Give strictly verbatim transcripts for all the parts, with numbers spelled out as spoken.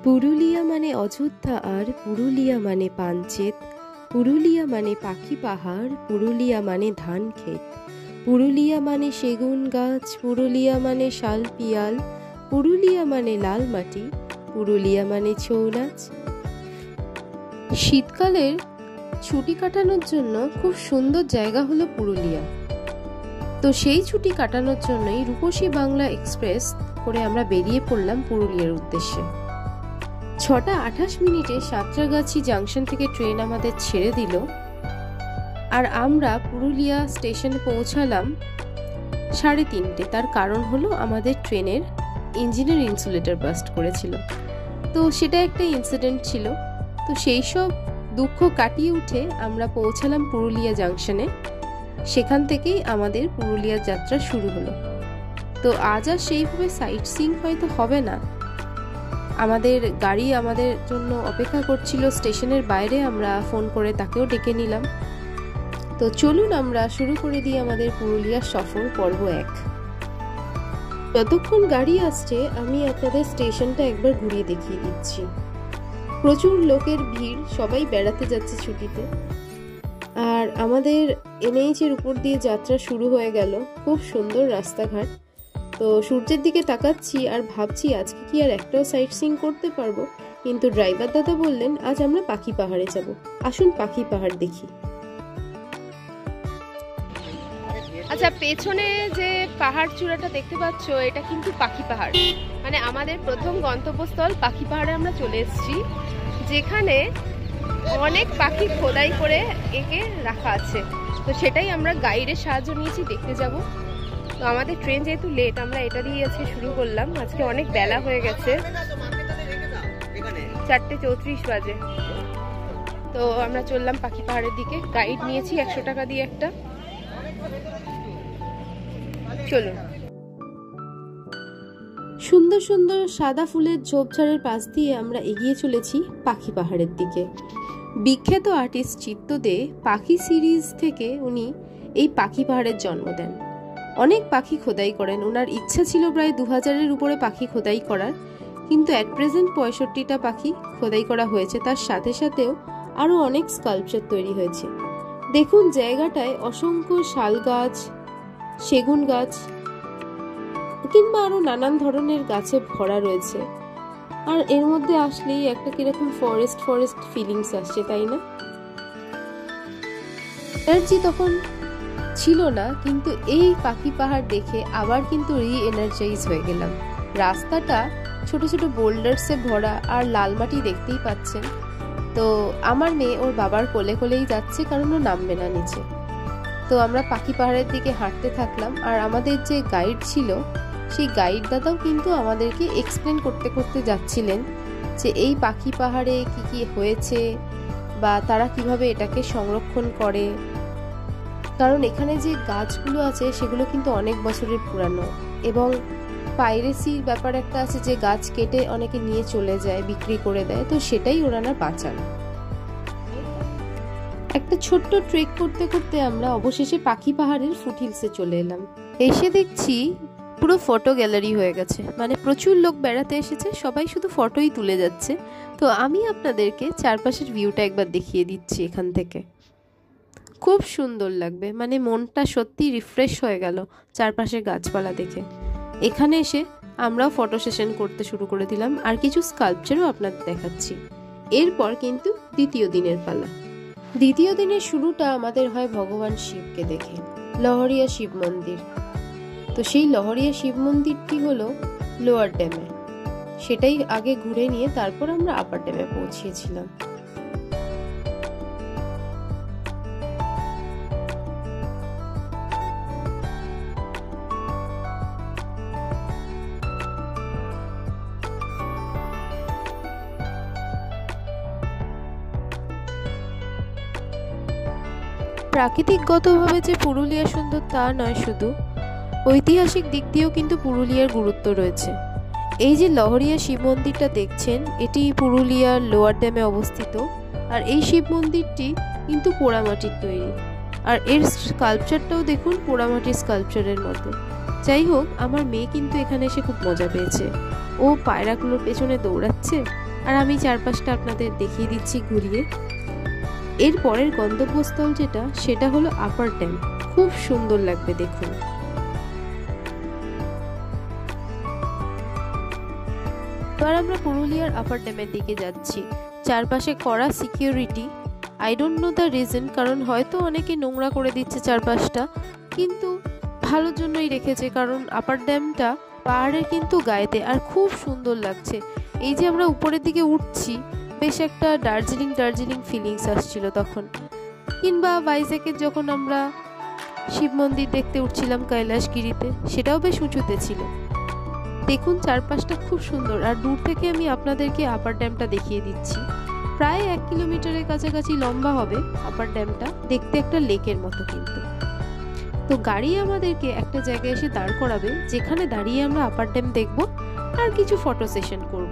পুরুলিয়া মানে অযোধ্যা আর পুরুলিয়া মানে পাঞ্চেত, পুরুলিয়া মানে পাখি পাহাড়, পুরুলিয়া মানে ধান ক্ষেত, পুরুলিয়া মানে সেগুন গাছ, পুরুলিয়া মানে শাল পিয়াল, পুরুলিয়া মানে লাল মাটি, পুরুলিয়া মানে ছৌ নাচ। শীতকালের ছুটি কাটানোর জন্য খুব সুন্দর জায়গা হলো পুরুলিয়া। তো সেই ছুটি কাটানোর জন্যই রূপসী বাংলা এক্সপ্রেস করে আমরা বেরিয়ে পড়লাম পুরুলিয়ার উদ্দেশ্যে। ছটা আঠাশ মিনিটে সাঁতরাগাছি জাংশন থেকে ট্রেন আমাদের ছেড়ে দিল, আর আমরা পুরুলিয়া স্টেশনে পৌঁছালাম সাড়ে তিনটে। তার কারণ হলো আমাদের ট্রেনের ইঞ্জিনের ইনসুলেটর বাস্ট করেছিল, তো সেটা একটা ইনসিডেন্ট ছিল। তো সেই সব দুঃখ কাটিয়ে উঠে আমরা পৌঁছালাম পুরুলিয়া জাংশনে। সেখান থেকেই আমাদের পুরুলিয়ার যাত্রা শুরু হলো। তো আজ আর সেইভাবে সাইট সিইং হয়তো হবে না, আমাদের গাড়ি আমাদের জন্য অপেক্ষা করছিল স্টেশনের বাইরে। আমরা ফোন করে তাকেও ডেকে নিলাম। তো চলুন আমরা শুরু করে দিই আমাদের পুরুলিয়ার সফর পর্ব এক। যতক্ষণ গাড়ি আসছে আমি আপনাদের স্টেশনটা একবার ঘুরিয়ে দেখিয়ে দিচ্ছি। প্রচুর লোকের ভিড়, সবাই বেড়াতে যাচ্ছে ছুটিতে। আর আমাদের এনএইচ এর উপর দিয়ে যাত্রা শুরু হয়ে গেল। খুব সুন্দর রাস্তাঘাট। তো সূর্যের দিকে তাকাচ্ছি আর ভাবছি আজকে কি আর একটাও সাইট সিইং করতে পারবো, কিন্তু ড্রাইভার দাদা বললেন আজ আমরা পাখি পাহাড়ে যাব, আসুন পাখি পাহাড় দেখি। আচ্ছা, পেছনে যে পাহাড় চূড়াটা দেখতে পাচ্ছ এটা কিন্তু পাখি পাহাড়, মানে আমাদের প্রথম গন্তব্যস্থল পাখি পাহাড়ে আমরা চলে এসেছি, যেখানে অনেক পাখি খোদাই করে একে রাখা আছে। তো সেটাই আমরা গাইডের সাহায্য নিয়েছি, দেখতে যাব। তো আমাদের ট্রেন যেহেতু লেট, আমরা এটা দিয়ে আজকে শুরু করলাম। আজকে অনেক বেলা হয়ে গেছে, চারটে চৌত্রিশ বাজে। তো আমরা চললাম পাখি পাহাড়ের দিকে। গাইড নিয়েছি একশো টাকা দিয়ে একটা। চলুন। সুন্দর সুন্দর সাদা ফুলের ঝোপঝাড়ের পাশ দিয়ে আমরা এগিয়ে চলেছি পাখি পাহাড়ের দিকে। বিখ্যাত আর্টিস্ট চিত্ত দে পাখি সিরিজ থেকে উনি এই পাখি পাহাড়ের জন্ম দেন। অনেক পাখি খোদাই করেন। ওনার ইচ্ছা ছিল প্রায় দু হাজারের উপরে পাখি খোদাই করার, কিন্তু অ্যাট প্রেজেন্ট পঁয়ষট্টিটা পাখি খোদাই করা হয়েছে। তার সাথে সাথেও আরও অনেক স্কাল্পচার তৈরি হয়েছে। দেখুন জায়গাটায় অসংখ্য শাল গাছ, সেগুন গাছ কিংবা আরো নানান ধরনের গাছে ভরা রয়েছে। আর এর মধ্যে আসলেই একটা কিরকম ফরেস্ট ফরেস্ট ফিলিংস আসছে, তাই না? এনার্জি তখন ছিল না, কিন্তু এই পাখি পাহাড় দেখে আবার কিন্তু রি এনার্জাইজ হয়ে গেলাম। রাস্তাটা ছোট ছোট বোল্ডার্সে ভরা, আর লাল মাটি দেখতেই পাচ্ছেন। তো আমার মেয়ে ওর বাবার কোলে কোলেই যাচ্ছে, কারণ ও নামবে না নিচে। তো আমরা পাখি পাহাড়ের দিকে হাঁটতে থাকলাম, আর আমাদের যে গাইড ছিল সেই গাইড দাদাও কিন্তু আমাদেরকে এক্সপ্লেন করতে করতে যাচ্ছিলেন যে এই পাখি পাহাড়ে কি কি হয়েছে বা তারা কিভাবে এটাকে সংরক্ষণ করে। কারণ এখানে যে গাছগুলো আছে সেগুলো কিন্তু অনেক বছরের পুরানো, এবং পাইরেসির ব্যাপার একটা আছে যে গাছ কেটে অনেকে নিয়ে চলে যায়, বিক্রি করে দেয়। তো সেটাই ওনারা বাঁচান। একটা ছোট্ট ট্রেক করতে করতে আমরা অবশেষে পাখি পাহাড়ের ফুটহিলসে চলে এলাম। এসে দেখছি পুরো ফটো গ্যালারি হয়ে গেছে, মানে প্রচুর লোক বেড়াতে এসেছে, সবাই শুধু ফটোই তুলে যাচ্ছে। তো আমি আপনাদেরকে চারপাশের ভিউটা একবার দেখিয়ে দিচ্ছি এখান থেকে। খুব সুন্দর লাগবে, মানে মনটা সত্যি রিফ্রেশ হয়ে গেল চারপাশের গাছপালা দেখে। এখানে এসে আমরাও ফটো সেশন করতে শুরু করে দিলাম, আর কিছু স্কাল্পচারও আপনাদের দেখাচ্ছি। এরপর কিন্তু দ্বিতীয় দিনের পালা। দ্বিতীয় দিনের শুরুটা আমাদের হয় ভগবান শিবকে দেখে, লহরিয়া শিব মন্দির। তো সেই লহরিয়া শিব মন্দিরটি হলো লোয়ার ড্যামে, সেটাই আগে ঘুরে নিয়ে তারপর আমরা আপার ড্যামে পৌঁছিয়েছিলাম। প্রাকৃতিকগতভাবে যে পুরুলিয়া সুন্দর তা নয়, শুধু ঐতিহাসিক দিক দিয়েও কিন্তু পুরুলিয়ার গুরুত্ব রয়েছে। এই যে লহরিয়া শিব মন্দিরটা দেখছেন, এটি পুরুলিয়ার লোয়ার ড্যামে অবস্থিত। আর এই শিব মন্দিরটি কিন্তু পোড়ামাটির তৈরি, আর এর স্কাল্পচারটাও দেখুন পোড়ামাটির স্কাল্পচারের মতো। যাই হোক, আমার মেয়ে কিন্তু এখানে এসে খুব মজা পেয়েছে। ও পায়রাগুলোর পেছনে দৌড়াচ্ছে, আর আমি চারপাশটা আপনাদের দেখিয়ে দিচ্ছি ঘুরিয়ে। এর পরের গন্তব্যস্থল যেটা, সেটা হলো আপার ড্যাম। খুব সুন্দর লাগবে দেখুন। এবার আমরা পুরুলিয়ার আপার ড্যামের দিকে যাচ্ছি। চারপাশে কড়া security. I don't know the reason, কারণ হয়তো অনেকে নোংরা করে দিচ্ছে চারপাশটা, কিন্তু ভালোর জন্যই রেখেছে, কারণ আপার ড্যামটা পাহাড়ের কিন্তু গায়েতে, আর খুব সুন্দর লাগছে। এই যে আমরা উপরের দিকে উঠছি, বেশ একটা দার্জিলিং দার্জিলিং ফিলিংস আসছিল তখন। কিংবা ভাইজ্যাকের যখন আমরা শিব মন্দির দেখতে উঠছিলাম কৈলাসগিরিতে, সেটাও বেশ উঁচুতে ছিল। দেখুন চারপাশটা খুব সুন্দর। আর দূর থেকে আমি আপনাদেরকে আপার ড্যামটা দেখিয়ে দিচ্ছি। প্রায় এক কিলোমিটারের কাছাকাছি লম্বা হবে আপার ড্যামটা, দেখতে একটা লেকের মতো কিন্তু। তো গাড়ি আমাদেরকে একটা জায়গায় এসে দাঁড় করাবে, যেখানে দাঁড়িয়ে আমরা আপার ড্যাম দেখব আর কিছু ফটো সেশন করব।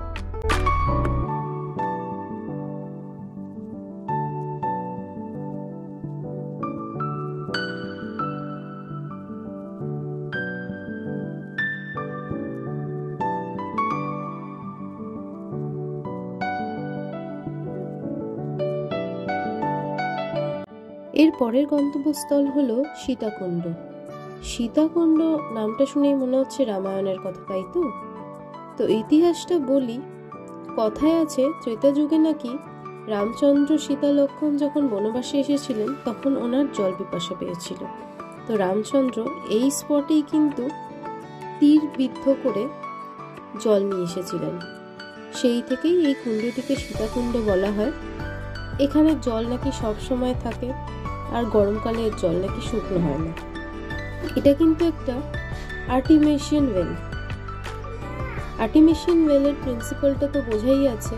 এর পরের গন্তব্যস্থল হলো সীতাকুণ্ড। সীতাকুণ্ড নামটা শুনেই মনে হচ্ছে রামায়ণের কথা, তাই তো? তো ইতিহাসটা বলি। কথায় আছে ত্রেতা যুগে নাকি রামচন্দ্র সীতা লক্ষ্মণ যখন বনবাসে এসেছিলেন, তখন ওনার জল পিপাসা পেয়েছিল। তো রামচন্দ্র এই স্পটেই কিন্তু তীর বিদ্ধ করে জল নিয়ে এসেছিলেন। সেই থেকেই এই কুণ্ডটিকে সীতাকুণ্ড বলা হয়। এখানে জল নাকি সব সময় থাকে, আর গরমকালে এর জল নাকি শুকনো হয় না। এটা কিন্তু একটা আর্টিমিশিয়ান ওয়েল। আর্টিমিশিয়ান ওয়েলের প্রিন্সিপালটা তো বোঝাই আছে।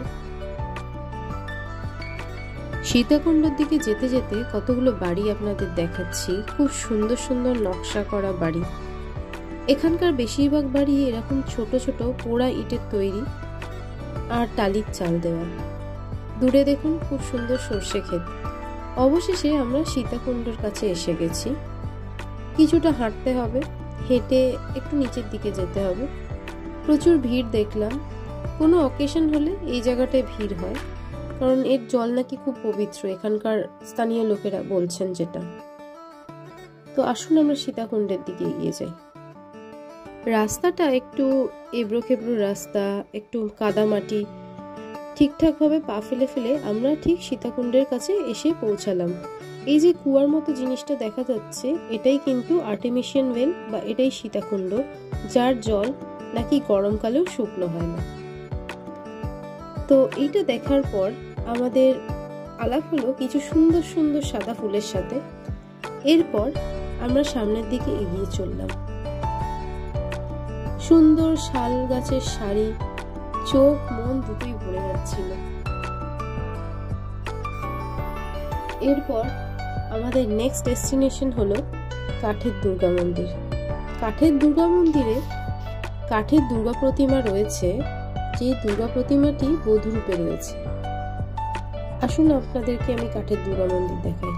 সীতাকুণ্ডের দিকে যেতে যেতে কতগুলো বাড়ি আপনাদের দেখাচ্ছি, খুব সুন্দর সুন্দর নকশা করা বাড়ি। এখানকার বেশিরভাগ বাড়ি এরকম ছোট ছোট পোড়া ইটের তৈরি আর টালির চাল দেওয়া। দূরে দেখুন খুব সুন্দর সর্ষে ক্ষেত। অবশেষে আমরা সীতাকুণ্ডের কাছে এসে গেছি। কিছুটা হাঁটতে হবে, হেঁটে একটু নিচের দিকে যেতে হবে। প্রচুর ভিড় দেখলাম। কোনো অকেশন হলে এই জায়গাটায় ভিড় হয়, কারণ এর জল নাকি খুব পবিত্র, এখানকার স্থানীয় লোকেরা বলছেন যেটা। তো আসুন আমরা সীতাকুণ্ডের দিকে এগিয়ে যাই। রাস্তাটা একটু এবড়ো খেবড়ো রাস্তা, একটু কাদামাটি। ঠিকঠাকভাবে পা ফেলে ফেলে আমরা ঠিক সীতাকুণ্ডের কাছে এসে পৌঁছালাম। এই যে কুয়ার মতো জিনিসটা দেখা যাচ্ছে, এটাই কিন্তু আর্টিমিশিয়ান ওয়েল বা এটাই সীতাকুণ্ড, যার জল নাকি গরমকালেও শুকনো হয় না। তো এইটা দেখার পর আমাদের আলাপ হলো কিছু সুন্দর সুন্দর সাদা ফুলের সাথে। এরপর আমরা সামনের দিকে এগিয়ে চললাম। সুন্দর শাল গাছের সারি, চোখ মন দুটোই ভরে যাচ্ছিল। এরপর আমাদের নেক্সট ডেস্টিনেশন হলো কাঠের দুর্গা মন্দির। কাঠের দুর্গা মন্দিরে কাঠের দুর্গা প্রতিমা রয়েছে, যে দুর্গা প্রতিমাটি বধূরূপে রয়েছে। আসুন আপনাদেরকে আমি কাঠের দুর্গা মন্দির দেখাই।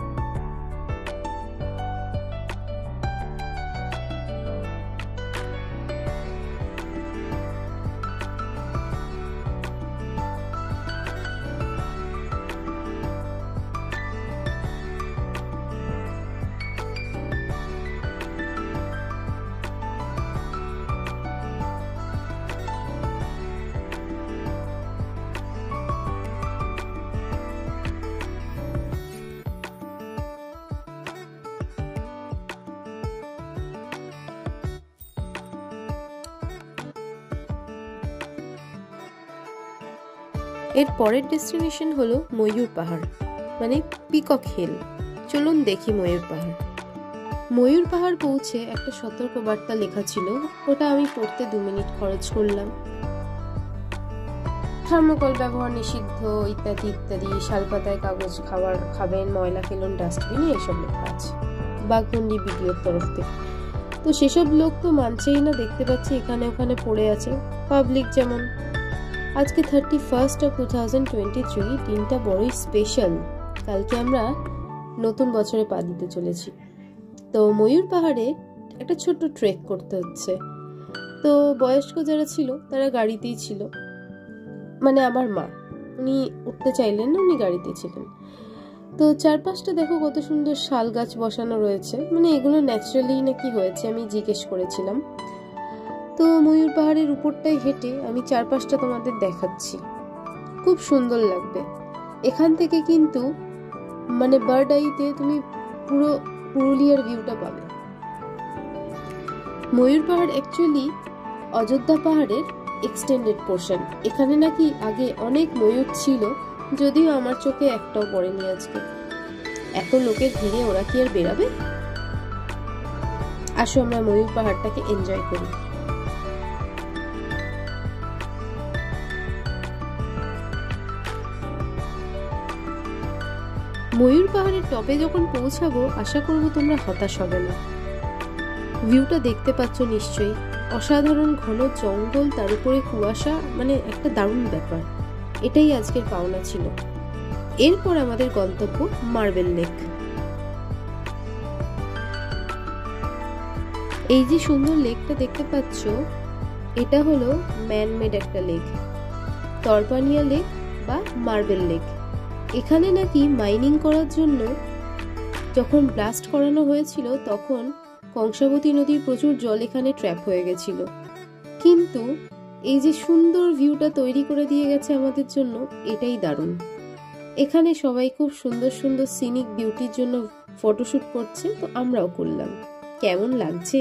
এর পরের ডেস্টিনেশন হলো ময়ূর পাহাড়, মানে পিকক হিল। চলুন দেখি ময়ূর পাহাড়। ময়ূর পাহাড় পৌঁছে একটা সতর্ক বার্তা লেখা ছিল, ওটা আমি পড়তে দু মিনিট খরচ করলাম। থার্মোকল ব্যবহার নিষিদ্ধ ইত্যাদি ইত্যাদি, শালপাতায় কাগজ খাবার খাবেন, ময়লা ফেলুন ডাস্টবিনে, এইসব লেখা আছে বাঘমুন্ডি বিডিওর তরফ থেকে। তো সেসব লোক তো মানছেই না, দেখতে পাচ্ছি এখানে ওখানে পড়ে আছে পাবলিক। যেমন আজকে thirty first of two thousand twenty three, দিনটা বড়ই স্পেশাল। কালকে আমরা নতুন বছরে পা দিতে চলেছি। তো ময়ূর পাহাড়ে একটা ছোট্ট ট্রেক করতে হচ্ছে। তো বয়স্ক যারা ছিল তারা গাড়িতেই ছিল, মানে আমার মা, উনি উঠতে চাইলেন না, উনি গাড়িতে ছিলেন। তো চারপাশটা দেখো কত সুন্দর শাল গাছ বসানো রয়েছে, মানে এগুলো ন্যাচারালি নাকি হয়েছে, আমি জিজ্ঞেস করেছিলাম। তো ময়ূর পাহাড়ের উপরটাই হেঁটে আমি চারপাশটা তোমাদের দেখাচ্ছি, খুব সুন্দর লাগবে। এখান থেকে কিন্তু মানে বার্ড আইতে তুমি পুরো পুরুলিয়ার ভিউটা পাবে। ময়ূর পাহাড় অ্যাকচুয়ালি অযোধ্যা পাহাড়ের এক্সটেন্ডেড পোর্শন। এখানে নাকি আগে অনেক ময়ূর ছিল, যদিও আমার চোখে একটাও পড়েনি আজকে। এত লোকের ভিড়ে ওরা কি আর বেরাবে? আসো আমরা ময়ূর পাহাড়টাকে এনজয় করি। ময়ূর পাহাড়ের টপে যখন পৌঁছাবো আশা করবো তোমরা হতাশ হবে না। ভিউটা দেখতে পাচ্ছ নিশ্চয়ই, অসাধারণ ঘন জঙ্গল, তার উপরে কুয়াশা, মানে একটা দারুণ ব্যাপার। এটাই আজকের পাওনা ছিল। এরপর আমাদের গন্তব্য মার্বেল লেক। এই যে সুন্দর লেকটা দেখতে পাচ্ছ, এটা হলো ম্যানমেড একটা লেক, তরপানিয়া লেক বা মার্বেল লেক। এখানে নাকি মাইনিং করার জন্য যখন ব্লাস্ট করানো হয়েছিল তখন কংসাবতী নদীর প্রচুর জল এখানে ট্র্যাপ হয়ে গেছিল, কিন্তু এই যে সুন্দর ভিউটা তৈরি করে দিয়ে গেছে আমাদের জন্য, এটাই দারুণ। এখানে সবাই খুব সুন্দর সুন্দর সিনিক বিউটির জন্য ফটোশুট করছে, তো আমরাও করলাম। কেমন লাগছে?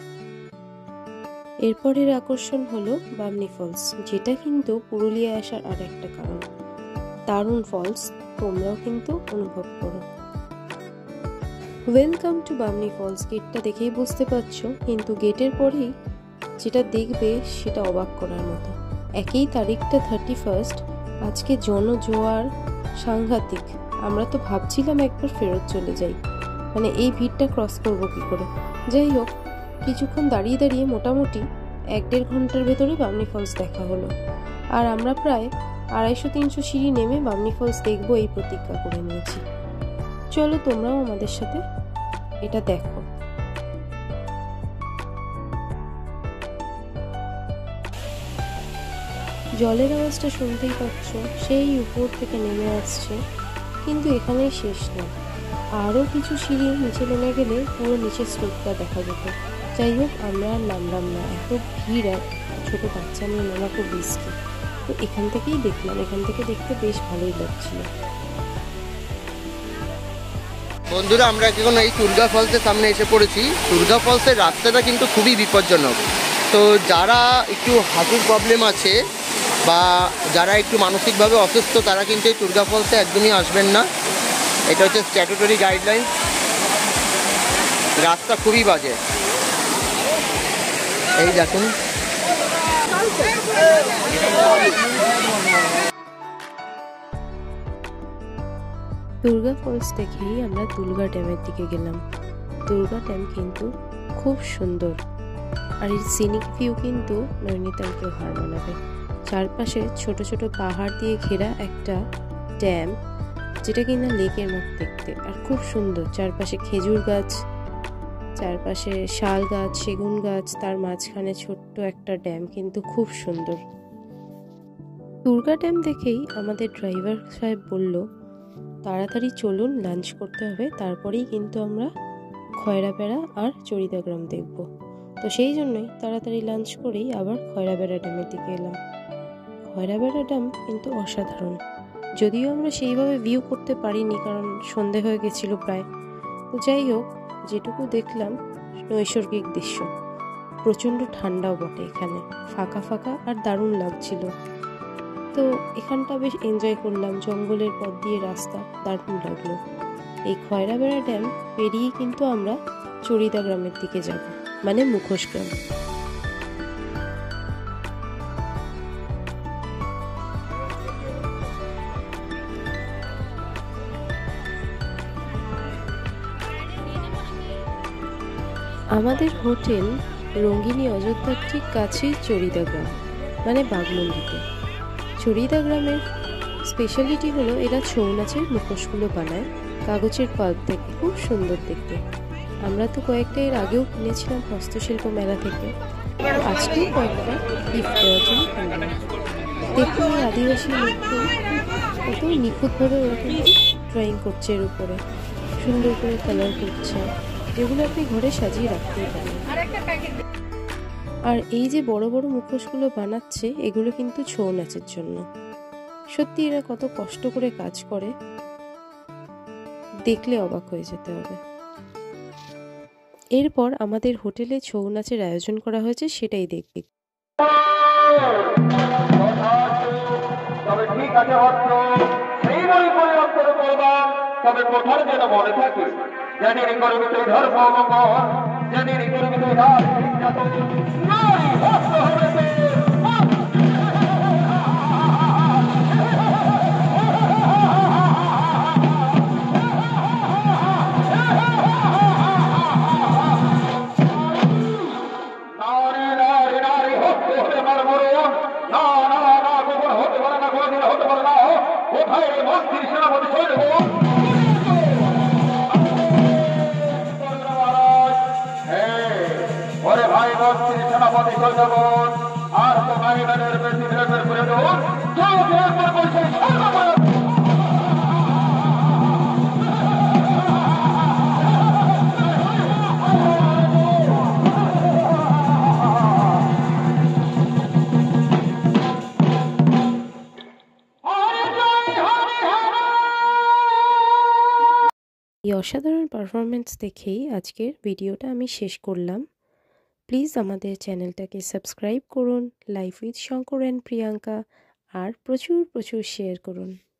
এরপরের আকর্ষণ হলো বামনি ফলস, যেটা কিন্তু পুরুলিয়া আসার আর একটা কারণ। দারুণ ফলস, তোমরাও কিন্তু অনুভব করো। Welcome to Bamni falls. গেটটা দেখেই বুঝতে পারছো, কিন্তু গেটের পরেই যেটা দেখবে সেটা অবাক করার মতো। একই তারিখটা থার্টি ফার্স্ট, আজকে জনজোয়ার সাংঘাতিক। আমরা তো ভাবছিলাম একবার ফেরত চলে যাই, মানে এই ভিড়টা ক্রস করবো কি করে। যাই হোক, কিছুক্ষণ দাঁড়িয়ে দাঁড়িয়ে মোটামুটি এক দেড় ঘন্টার ভেতরে বামনি ফলস দেখা হলো। আর আমরা প্রায় আড়াইশো তিনশো সিঁড়ি নেমে বামনি ফলস দেখবো এই প্রতিজ্ঞা করে নিয়েছি। চলো তোমরাও আমাদের সাথে এটা দেখো। জলের আওয়াজটা শুনতেই পাচ্ছ, সেই উপর থেকে নেমে আসছে, কিন্তু এখানেই শেষ না। আরও কিছু সিঁড়ি নিচে নেমে গেলে পুরো নিচের স্রোতটা দেখা যেত। যাই হোক, আমরা আর নামলাম না, এত ভিড়, আর ছোটো বাচ্চা নিয়ে নামা খুব রিস্কি। তো এখান থেকেই দেখলাম, এখান থেকে দেখতে বেশ ভালোই লাগছিল। বন্ধুরা, আমরা এখন এই টুরগা ফলসের সামনে এসে পড়েছি। টুরগা ফলসের রাস্তাটা কিন্তু খুবই বিপজ্জনক, তো যারা একটু হাঁটুর প্রবলেম আছে বা যারা একটু মানসিকভাবে অসুস্থ তারা কিন্তু এই টুরগা ফলসে একদমই আসবেন না। এটা হচ্ছে স্ট্যাটুটরি গাইডলাইন। রাস্তা খুবই বাজে, এই দেখুন। দুর্গা ফলস দেখেই আমরা দুর্গা ড্যামের দিকে গেলাম। দুর্গা ড্যাম কিন্তু খুব সুন্দর, আর এই সিনিক ভিউ কিন্তু নৈনিতালকেও হার মানাবে। চারপাশে ছোট ছোট পাহাড় দিয়ে ঘেরা একটা ড্যাম, যেটা কিনা লেকের মতো দেখতে, আর খুব সুন্দর। চারপাশে খেজুর গাছ, চারপাশে শাল গাছ, সেগুন গাছ, তার মাঝখানে ছোট্ট একটা ড্যাম, কিন্তু খুব সুন্দর। দুর্গা ড্যাম দেখেই আমাদের ড্রাইভার সাহেব বলল, তাড়াতাড়ি চলুন, লাঞ্চ করতে হবে, তারপরেই কিন্তু আমরা খয়রাবেড়া আর চরিদাগ্রাম দেখব। তো সেই জন্যই তাড়াতাড়ি লাঞ্চ করেই আবার খয়রাবেড়া ড্যামের দিকে এলাম। খয়রাবেড়া ড্যাম কিন্তু অসাধারণ, যদিও আমরা সেইভাবে ভিউ করতে পারিনি, কারণ সন্ধে হয়ে গেছিল প্রায়। তো যাই হোক, যেটুকু দেখলাম নৈসর্গিক দৃশ্য, প্রচণ্ড ঠান্ডাও বটে এখানে, ফাঁকা ফাঁকা আর দারুণ লাগছিল। তো এখানটা বেশ এনজয় করলাম, জঙ্গলের পথ দিয়ে রাস্তা, দারুণ লাগলো। এই খয়রাবেড়া ড্যাম পেরিয়ে কিন্তু আমরা চরিদা গ্রামের দিকে যাব, মানে মুখোশ গ্রাম। আমাদের হোটেল রঙ্গিনী অযোধ্যার ঠিক কাছেই চরিদা গ্রাম, মানে বাঘমুন্ডিতে। চরিদা গ্রামের স্পেশালিটি হলো এরা ছৌ নাচের মুখোশগুলো বানায় কাগজের পাল্প থেকে, খুব সুন্দর দেখতে। আমরা তো কয়েকটা এর আগেও কিনেছিলাম হস্তশিল্প মেলা থেকে, আজকেও কয়েকটা গিফট দেওয়ার জন্য কিনলাম। দেখুন এই আদিবাসী নৃত্য কত নিখুঁতভাবে ওরা কিন্তু ড্রয়িং করছে এর উপরে, সুন্দর করে কালার করছে, এগুলো আপনি ঘরে সাজিয়ে রাখতেই পারেন। আর এই যে বড় বড় মুখোশগুলো বানাচ্ছে এগুলো কিন্তু ছৌ নাচের জন্য। সত্যি এরা কত কষ্ট করে কাজ করে, দেখলে অবাক হয়ে যেতে হবে। এরপর আমাদের হোটেলে ছৌ নাচের আয়োজন করা হয়েছে, সেটাই দেখবে। তবে ঠিক আছে ভদ্র, সেই বই পরিবর্তন করবা, তবে কোথার যেন মনে থাকে, যেদিন করবি তুই ধর্ম মঙ্গল, যেদিন করবি তুই রাজ নির্যাতন, নারী ভস্ম হবে তোর। নারী নারী নারী ভস্ম হবে আমার মরণ, না না না কখন হতে পারে না, কোনদিন হতে পারে না। কোথায় মন্ত্রী সেনাপতি সৈন্য ওরে ভাই মন্ত্রী সেনাপতি সৈন্যগণ, আর তো মাইদানের বেশি নিরাপের করে দেবো এই অসাধারণ পারফরমেন্স দেখেই আজকের ভিডিওটা আমি শেষ করলাম। প্লিজ আমাদের চ্যানেলটাকে সাবস্ক্রাইব করুন, life with Shankar and Priyanka, আর প্রচুর প্রচুর শেয়ার করুন।